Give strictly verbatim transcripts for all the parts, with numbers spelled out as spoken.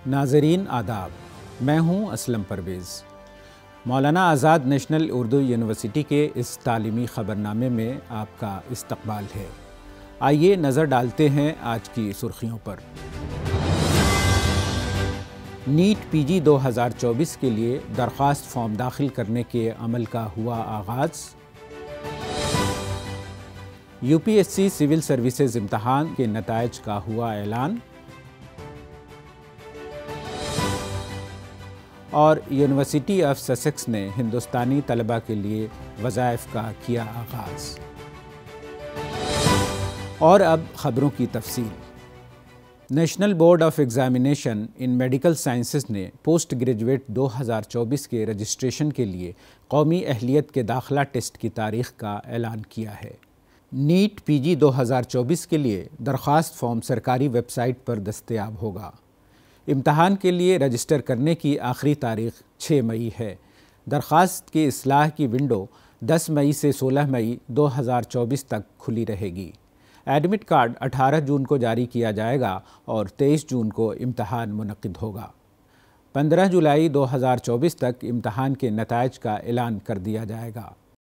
ناظرین آداب، میں ہوں اسلم پرویز۔ مولانا آزاد نیشنل اردو یونیورسٹی کے اس تعلیمی خبرنامے میں آپ کا استقبال ہے۔ آئیے نظر ڈالتے ہیں آج کی سرخیوں پر۔ نیٹ پی جی دو ہزار چوبیس کے لیے درخواست فارم داخل کرنے کے عمل کا ہوا آغاز۔ U P S C civil services امتحان کے نتائج کا ہوا اعلان، اور یونیورسٹی آف سسیکس نے ہندوستانی طلباء کے لیے وظائف کا کیا آغاز۔ اور اب خبروں کی تفصیل۔ National board of examination in medical sciences نے پوسٹ گریجویٹ دو ہزار چوبیس کے رجسٹریشن کے لیے قومی اہلیت کے داخلہ ٹیسٹ کی تاریخ کا اعلان کیا ہے۔ نیٹ پی جی دو ہزار چوبیس کے لیے درخواست فارم سرکاری ویب سائٹ پر دستیاب ہوگا۔ امتحان کے لیے رجسٹر کرنے کی آخری تاریخ چھ مئی ہے۔ درخواست کی اصلاح کی ونڈو دس مئی سے سولہ مئی دو ہزار چوبیس تک کھلی رہے گی۔ ایڈمٹ کارڈ اٹھارہ جون کو جاری کیا جائے گا اور تیئیس جون کو امتحان منعقد ہوگا۔ پندرہ جولائی دو ہزار چوبیس تک امتحان کے نتائج کا اعلان کر دیا جائے گا۔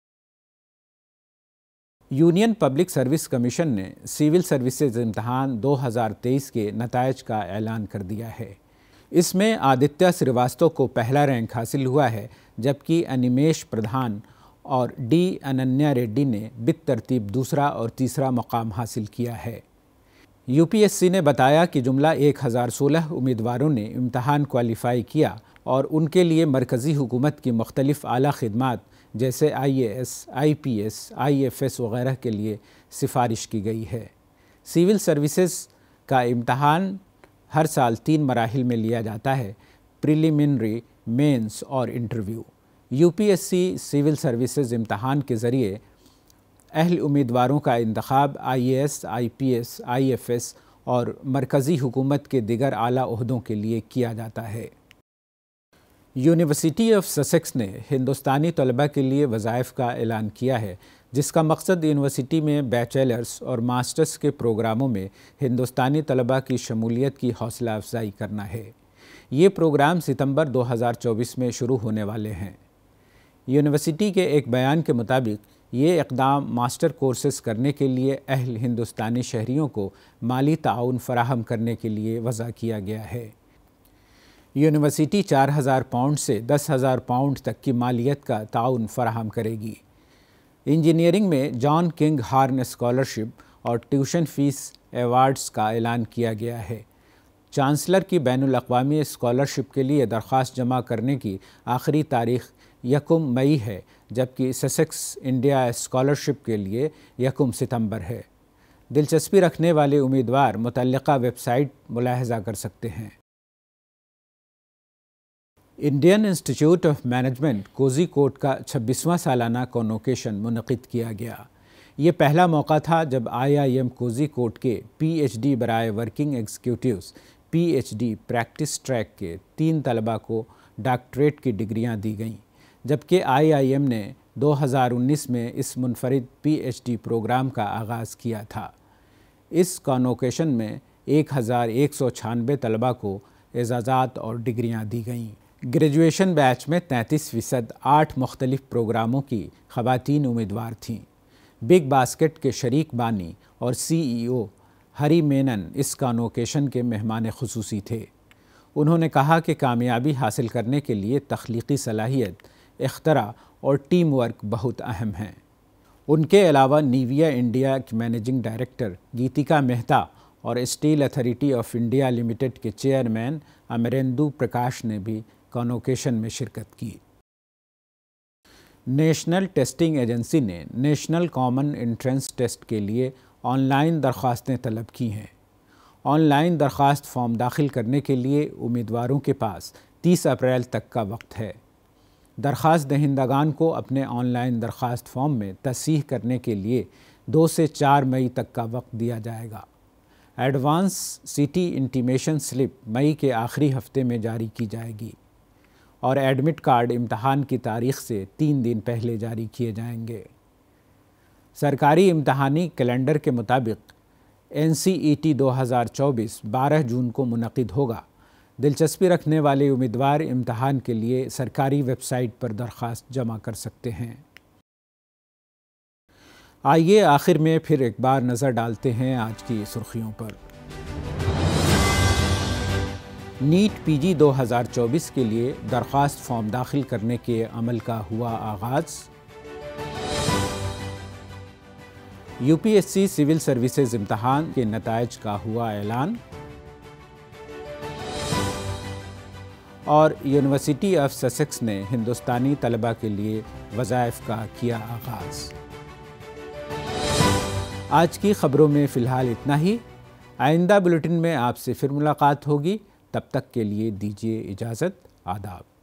یونین پبلک سروس کمیشن نے سول سروسز امتحان دو ہزار تیئیس کے نتائج کا اعلان کر دیا ہے۔ اس میں آدتیہ سریواستو کو پہلا رینک حاصل ہوا ہے، جبکہ انیمیش پردھان اور ڈی اننیا ریڈی نے بالترتیب دوسرا اور تیسرا مقام حاصل کیا ہے۔ یو پی ایس سی نے بتایا کہ جملہ ایک ہزار سولہ امیدواروں نے امتحان کوالیفائی کیا اور ان کے لیے مرکزی حکومت کی مختلف اعلیٰ خدمات جیسے I A S, I P S, I F S وغیرہ کے لیے سفارش کی گئی ہے۔ سول سروسز کا امتحان ہر سال تین مراحل میں لیا جاتا ہے: پریلیمنری، مینس اور interview. U P S C civil services امتحان کے ذریعے اہل امیدواروں کا انتخاب I A S, I P S, I F S اور مرکزی حکومت کے دیگر اعلیٰ عہدوں کے لیے کیا جاتا ہے۔ یونیورسٹی آف سسیکس نے ہندوستانی طلباء کے لیے وظائف کا اعلان کیا ہے، جس کا مقصد یونیورسٹی میں بیچلرز اور ماسٹرز کے پروگراموں میں ہندوستانی طلباء کی شمولیت کی حوصلہ افزائی کرنا ہے۔ یہ پروگرام ستمبر دو ہزار چوبیس میں شروع ہونے والے ہیں۔ یونیورسٹی کے ایک بیان کے مطابق یہ اقدام ماسٹر کورسز کرنے کے لیے اہل ہندوستانی شہریوں کو مالی تعاون فراہم کرنے کے لیے وضع کیا گیا ہے۔ یونیورسٹی چار ہزار پاؤنڈ سے دس ہزار پاؤنڈ تک کی مالیت کا تعاون فراہم کرے گی۔ انجینئرنگ میں جان کنگ ہارن اسکالرشپ اور ٹیوشن فیس ایوارڈز کا اعلان کیا گیا ہے۔ چانسلر کی بین الاقوامی اسکالرشپ کے لیے درخواست جمع کرنے کی آخری تاریخ یکم مئی ہے، جبکہ سسیکس انڈیا اسکالرشپ کے لیے یکم ستمبر ہے۔ دلچسپی رکھنے والے امیدوار متعلقہ ویب سائٹ ملاحظہ کر سکتے ہیں۔ Indian institute of management Kozhikode کا چھبیسواں سالانہ کانوکیشن منعقد کیا گیا۔ یہ پہلا موقع تھا جب I I M Kozhikode کے پی ایچ ڈی برائے working executives P H D practice track کے تین طلباء کو ڈاکٹریٹ کی ڈگریاں دی گئیں، جبکہ آئی آئی ایم نے دو ہزار انیس میں اس منفرد پی ایچ ڈی پروگرام کا آغاز کیا تھا۔ اس کانوکیشن میں ایک ہزار ایک سو چھیانوے طلباء کو اعزازات اور ڈگریاں دی گئیں۔ گریجویشن بیچ میں تینتیس فیصد آٹھ مختلف پروگراموں کی خواتین امیدوار تھیں۔ بگ باسکٹ کے شریک بانی اور سی ای او ہری مینن اس کانوکیشن کے مہمان خصوصی تھے۔ انہوں نے کہا کہ کامیابی حاصل کرنے کے لیے تخلیقی صلاحیت، اختراع اور ٹیم ورک بہت اہم ہیں۔ ان کے علاوہ نیویا انڈیا کی مینیجنگ ڈائریکٹر گیتیکا مہتا اور steel authority of India limited کے چیئرمین امریندو پرکاش نے بھی کانوکیشن میں شرکت کی۔ نیشنل ٹیسٹنگ ایجنسی نے نیشنل کامن انٹرنس ٹیسٹ کے لیے آن لائن درخواستیں طلب کی ہیں۔ آن لائن درخواست فارم داخل کرنے کے لیے امیدواروں کے پاس تیس اپریل تک کا وقت ہے۔ درخواست دہندگان کو اپنے آن لائن درخواست فارم میں تصحیح کرنے کے لیے دو سے چار مئی تک کا وقت دیا جائے گا۔ ایڈوانس سٹی انٹیمیشن سلپ مئی کے آخری ہفتے میں جاری کی جائے گی اور ایڈمٹ کارڈ امتحان کی تاریخ سے تین دن پہلے جاری کیے جائیں گے۔ سرکاری امتحانی کیلنڈر کے مطابق این سی ای ٹی دو ہزار چوبیس بارہ جون کو منعقد ہوگا، دلچسپی رکھنے والے امیدوار امتحان کے لیے سرکاری ویب سائٹ پر درخواست جمع کر سکتے ہیں۔ آئیے آخر میں پھر ایک بار نظر ڈالتے ہیں آج کی سرخیوں پر۔ نیٹ پی جی دو ہزار چوبیس کے لیے درخواست فارم داخل کرنے کے عمل کا ہوا آغاز۔ U P S C civil services امتحان کے نتائج کا ہوا اعلان۔ اور یونیورسٹی آف سسیکس نے ہندوستانی طلباء کے لیے وظائف کا کیا آغاز۔ آج کی خبروں میں فی الحال اتنا ہی۔ آئندہ بلیٹن میں آپ سے پھر ملاقات ہوگی، تب تک کے لیے دیجیے اجازت۔ آداب۔